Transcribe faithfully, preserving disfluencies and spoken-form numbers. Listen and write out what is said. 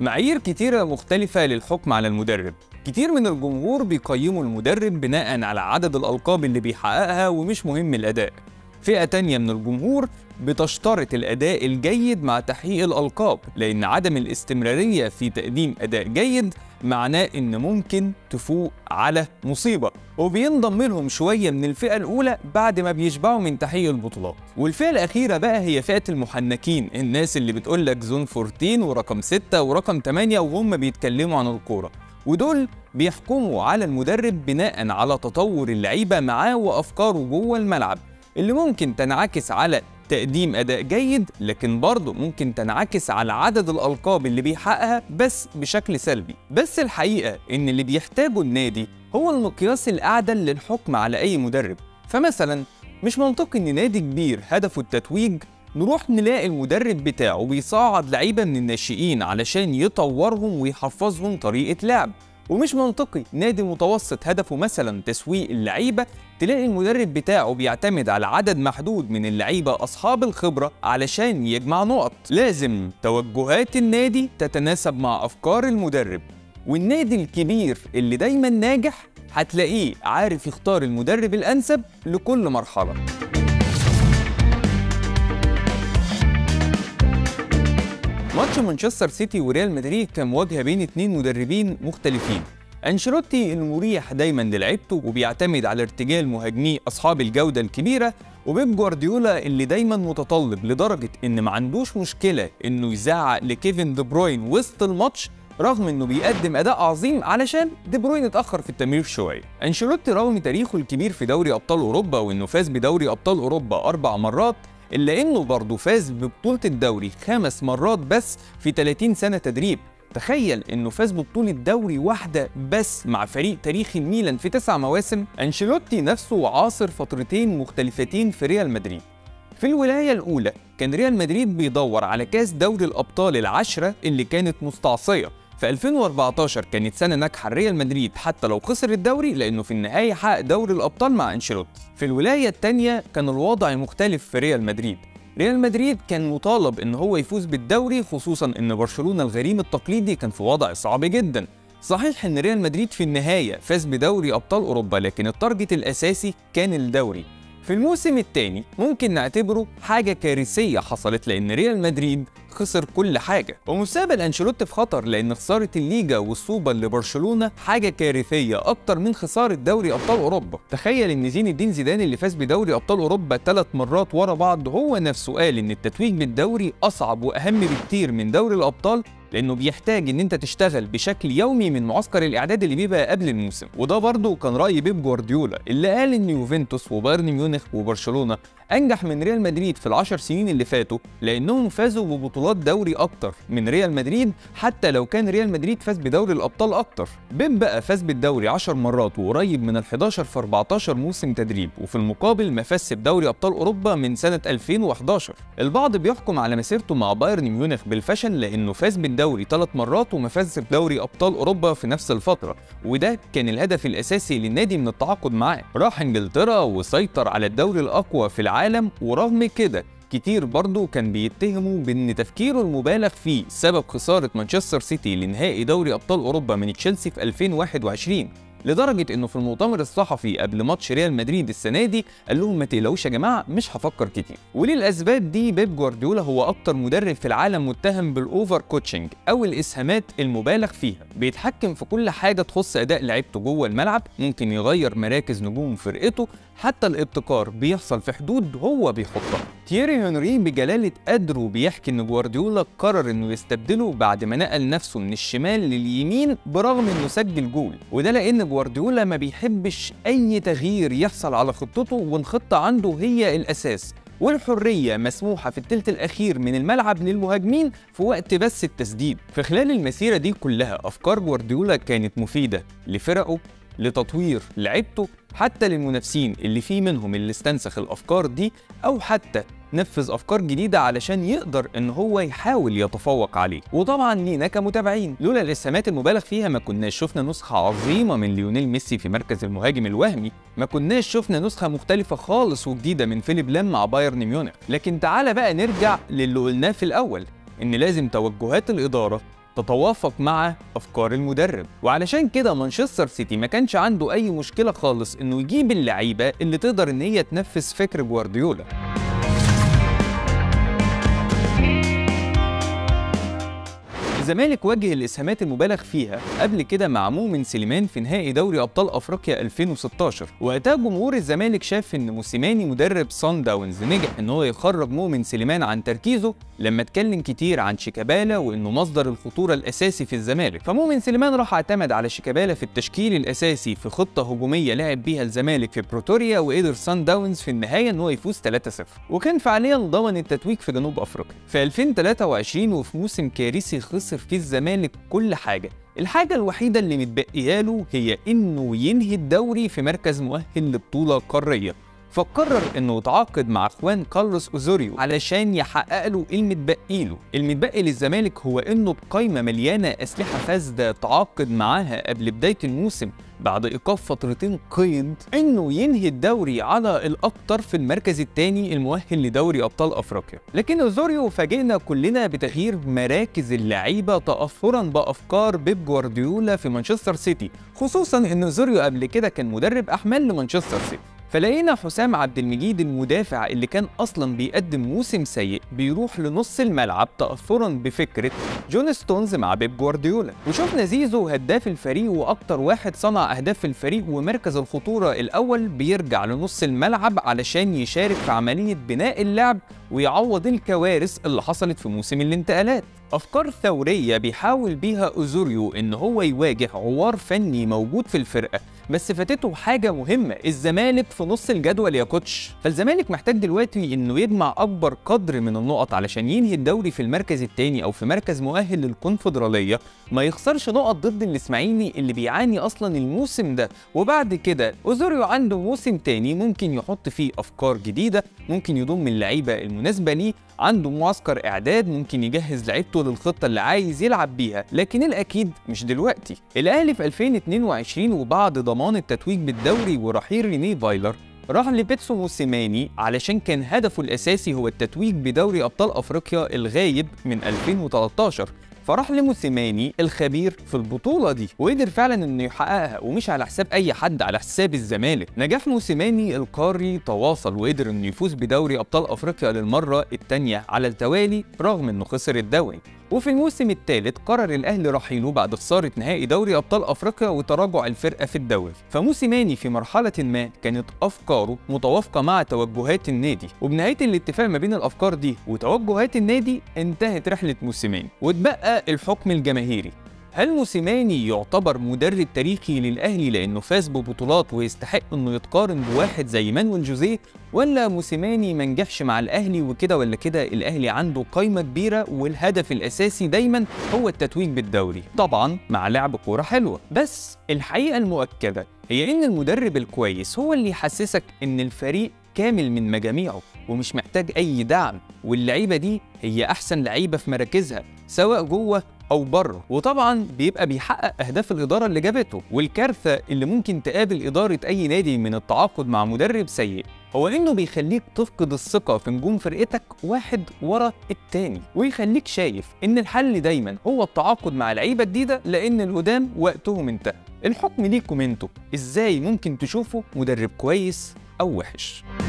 معايير كتيرة مختلفة للحكم على المدرب. كتير من الجمهور بيقيموا المدرب بناء على عدد الألقاب اللي بيحققها ومش مهم الأداء. فئة تانية من الجمهور بتشترط الأداء الجيد مع تحقيق الألقاب، لأن عدم الاستمرارية في تقديم أداء جيد معناه إن ممكن تفوق على مصيبة، وبينضم لهم شوية من الفئة الأولى بعد ما بيشبعوا من تحقيق البطولات. والفئة الأخيرة بقى هي فئة المحنكين، الناس اللي بتقولك زون أربعتاشر ورقم ستة ورقم تمانية وهم بيتكلموا عن الكورة، ودول بيحكموا على المدرب بناء على تطور اللعيبة معاه وأفكاره جوه الملعب، اللي ممكن تنعكس على تقديم أداء جيد، لكن برضه ممكن تنعكس على عدد الألقاب اللي بيحققها بس بشكل سلبي. بس الحقيقة إن اللي بيحتاجه النادي هو المقياس الأعدل للحكم على أي مدرب. فمثلا مش منطقي إن نادي كبير هدفه التتويج نروح نلاقي المدرب بتاعه بيصعد لعيبة من الناشئين علشان يطورهم ويحفظهم طريقة لعب، ومش منطقي نادي متوسط هدفه مثلا تسويق اللعيبة تلاقي المدرب بتاعه بيعتمد على عدد محدود من اللعيبة أصحاب الخبرة علشان يجمع نقط. لازم توجهات النادي تتناسب مع أفكار المدرب، والنادي الكبير اللي دايما ناجح هتلاقيه عارف يختار المدرب الأنسب لكل مرحلة. ماتش مانشستر سيتي وريال مدريد كان مواجهة بين اتنين مدربين مختلفين. أنشيلوتي المريح دايما للعيبته وبيعتمد على ارتجال مهاجميه أصحاب الجودة الكبيرة، وبيب جوارديولا اللي دايما متطلب لدرجة إن ما عندوش مشكلة إنه يزعق لكيفن دي بروين وسط الماتش رغم إنه بيقدم أداء عظيم علشان دي بروين اتأخر في التمرير شوية. أنشيلوتي رغم تاريخه الكبير في دوري أبطال أوروبا وإنه فاز بدوري أبطال أوروبا أربع مرات، إلا إنه برضه فاز ببطولة الدوري خمس مرات بس في تلاتين سنة تدريب. تخيل إنه فاز ببطولة دوري واحدة بس مع فريق تاريخي الميلان في تسع مواسم. أنشيلوتي نفسه عاصر فترتين مختلفتين في ريال مدريد. في الولاية الأولى كان ريال مدريد بيدور على كاس دوري الأبطال العشرة اللي كانت مستعصية. في ألفين وأربعتاشر كانت سنة ناجحة لريال مدريد حتى لو خسر الدوري، لأنه في النهاية حقق دوري الأبطال مع أنشيلوتي. في الولاية الثانية كان الوضع مختلف في ريال مدريد. ريال مدريد كان مطالب إن هو يفوز بالدوري، خصوصا إن برشلونة الغريم التقليدي كان في وضع صعب جدا. صحيح إن ريال مدريد في النهاية فاز بدوري أبطال أوروبا، لكن التارجت الأساسي كان الدوري. في الموسم الثاني ممكن نعتبره حاجة كارثية حصلت، لأن ريال مدريد خسر كل حاجة، ومستقبل أنشيلوتي في خطر، لأن خسارة الليجا والسوبر لبرشلونة حاجة كارثية أكتر من خسارة دوري أبطال أوروبا. تخيل إن زين الدين زيدان اللي فاز بدوري أبطال أوروبا ثلاث مرات ورا بعض هو نفسه قال إن التتويج بالدوري أصعب وأهم بكتير من دوري الأبطال، لأنه بيحتاج إن أنت تشتغل بشكل يومي من معسكر الإعداد اللي بيبقى قبل الموسم. وده برضه كان رأي بيب جوارديولا اللي قال إن يوفنتوس وبايرن ميونخ وبرشلونة أنجح من ريال مدريد في العشر سنين اللي فاتوا، لأنهم فازوا ببطولات دوري أكتر من ريال مدريد، حتى لو كان ريال مدريد فاز بدوري الأبطال أكتر. بيب بقى فاز بالدوري عشر مرات وقريب من الحداشر في أربعتاشر موسم تدريب، وفي المقابل ما فازش بدوري أبطال أوروبا من سنة ألفين وحداشر. البعض بيحكم على مسيرته مع بايرن ميونخ بالفشل، لأنه فاز بالدوري ثلاث مرات وما فازش بدوري أبطال أوروبا في نفس الفترة، وده كان الهدف الأساسي للنادي من التعاقد معاه. راح إنجلترا وسيطر على الدوري الأقوى في العالم، ورغم كده كتير برضه كان بيتهموا بان تفكيره المبالغ فيه سبب خسارة مانشستر سيتي لنهائي دوري ابطال اوروبا من تشيلسي في ألفين وواحد وعشرين، لدرجة انه في المؤتمر الصحفي قبل ماتش ريال مدريد السنة دي قال لهم ما تقلقوش يا جماعة مش هفكر كتير. وللاسباب دي بيب جوارديولا هو اكتر مدرب في العالم متهم بالاوفر كوتشنج او الاسهامات المبالغ فيها. بيتحكم في كل حاجة تخص اداء لعيبته جوه الملعب، ممكن يغير مراكز نجوم فرقته، حتى الابتكار بيحصل في حدود هو بيحطها. تييري هنري بجلالة قدره بيحكي ان جوارديولا قرر انه يستبدله بعد ما نقل نفسه من الشمال لليمين برغم انه سجل جول، وده لان جوارديولا ما بيحبش اي تغيير يحصل على خطته، والخطة عنده هي الاساس، والحرية مسموحة في الثلث الأخير من الملعب للمهاجمين في وقت بس التسديد. في خلال المسيرة دي كلها أفكار جوارديولا كانت مفيدة لفرقه، لتطوير لعيبته، حتى للمنافسين اللي فيه منهم اللي استنسخ الأفكار دي أو حتى نفذ أفكار جديدة علشان يقدر إن هو يحاول يتفوق عليه. وطبعا لينا كمتابعين لولا الإسهامات المبالغ فيها ما كناش شفنا نسخة عظيمة من ليونيل ميسي في مركز المهاجم الوهمي، ما كناش شفنا نسخة مختلفة خالص وجديدة من فيليب لام مع بايرن ميونخ. لكن تعالى بقى نرجع للي قلناه في الأول، إن لازم توجهات الإدارة تتوافق مع أفكار المدرب. وعلشان كده مانشستر سيتي ما كانش عنده أي مشكلة خالص إنه يجيب اللعيبة اللي تقدر إن هي تنفذ فكر جوارديولا. الزمالك واجه الإسهامات المبالغ فيها قبل كده مع مؤمن سليمان في نهائي دوري أبطال أفريقيا ألفين وستاشر، وقتها جمهور الزمالك شاف إن موسيماني مدرب صن داونز نجح إن هو يخرج مؤمن سليمان عن تركيزه لما اتكلم كتير عن شيكابالا وإنه مصدر الخطورة الأساسي في الزمالك، فمؤمن سليمان راح اعتمد على شيكابالا في التشكيل الأساسي في خطة هجومية لعب بيها الزمالك في بروتوريا، وقدر صن داونز في النهاية إن هو يفوز ثلاثة صفر، وكان فعليا ضمن التتويج في جنوب أفريقيا. في ألفين وتلاتة وعشرين وفي موسم كارثي خسر فيه الزمالك كل حاجة، الحاجة الوحيدة اللي متبقية له هي إنه ينهي الدوري في مركز مؤهل لبطولة قارية، فقرر إنه يتعاقد مع خوان كارلوس أوزوريو علشان يحقق له المتبقي له. المتبقي للزمالك هو إنه بقايمة مليانة أسلحة فاسدة تعاقد معاها قبل بداية الموسم بعد إيقاف فترتين قيد إنه ينهي الدوري على الأكثر في المركز الثاني المؤهل لدوري أبطال أفريقيا. لكن أوزوريو فاجئنا كلنا بتغيير مراكز اللعيبة تأثرا بأفكار بيب جوارديولا في مانشستر سيتي، خصوصا إن أوزوريو قبل كده كان مدرب أحمال لمانشستر سيتي. فلقينا حسام عبد المجيد المدافع اللي كان اصلا بيقدم موسم سيء بيروح لنص الملعب تاثرا بفكره جون ستونز مع بيب جوارديولا، وشفنا زيزو هداف الفريق واكتر واحد صنع اهداف في الفريق ومركز الخطوره الاول بيرجع لنص الملعب علشان يشارك في عمليه بناء اللعب ويعوض الكوارث اللي حصلت في موسم الانتقالات. افكار ثوريه بيحاول بيها اوزوريو ان هو يواجه عوار فني موجود في الفرقه، بس فاتته حاجه مهمه، الزمالك في نص الجدول يا كوتش. فالزمالك محتاج دلوقتي انه يجمع اكبر قدر من النقط علشان ينهي الدوري في المركز الثاني او في مركز مؤهل للكونفدراليه، ما يخسرش نقط ضد الاسماعيلي اللي بيعاني اصلا الموسم ده. وبعد كده اوزوريو عنده موسم تاني ممكن يحط فيه افكار جديده، ممكن يضم اللعيبه المناسبه ليه، عنده معسكر اعداد ممكن يجهز لعيبته للخطه اللي عايز يلعب بيها، لكن الاكيد مش دلوقتي. الاهلي في ألفين واتنين وعشرين وبعد ضمان التتويج بالدوري ورحيل رينيه فايلر راح لبيتسو موسيماني علشان كان هدفه الاساسي هو التتويج بدوري ابطال افريقيا الغايب من ألفين وتلتاشر، فراح لموسيماني الخبير في البطولة دي وقدر فعلا انه يحققها، ومش على حساب اي حد، على حساب الزمالك. نجاح موسيماني القاري تواصل وقدر انه يفوز بدوري ابطال افريقيا للمرة الثانية على التوالي رغم انه خسر الدوري. وفي الموسم الثالث قرر الاهلي رحيله بعد خساره نهائي دوري ابطال افريقيا وتراجع الفرقه في الدوري، فموسيماني في مرحله ما كانت افكاره متوافقه مع توجهات النادي، وبنهايه الاتفاق ما بين الافكار دي وتوجهات النادي انتهت رحله موسيماني واتبقى الحكم الجماهيري. هل موسيماني يعتبر مدرب تاريخي للأهلي لأنه فاز ببطولات ويستحق إنه يتقارن بواحد زي مانويل جوزيه، ولا موسيماني ما نجحش مع الأهلي وكده ولا كده الأهلي عنده قايمة كبيرة والهدف الأساسي دايما هو التتويج بالدوري، طبعا مع لعب كورة حلوة؟ بس الحقيقة المؤكدة هي إن المدرب الكويس هو اللي يحسسك إن الفريق كامل من مجاميعه ومش محتاج أي دعم، واللعيبة دي هي أحسن لعيبة في مراكزها سواء جوه أو بره، وطبعا بيبقى بيحقق أهداف الإدارة اللي جابته. والكارثة اللي ممكن تقابل إدارة أي نادي من التعاقد مع مدرب سيء هو إنه بيخليك تفقد الثقة في نجوم فرقتك واحد ورا التاني، ويخليك شايف إن الحل دايما هو التعاقد مع لعيبة جديدة لأن القدام وقتهم انتهى. الحكم ليكم انتوا، إزاي ممكن تشوفوا مدرب كويس أو وحش؟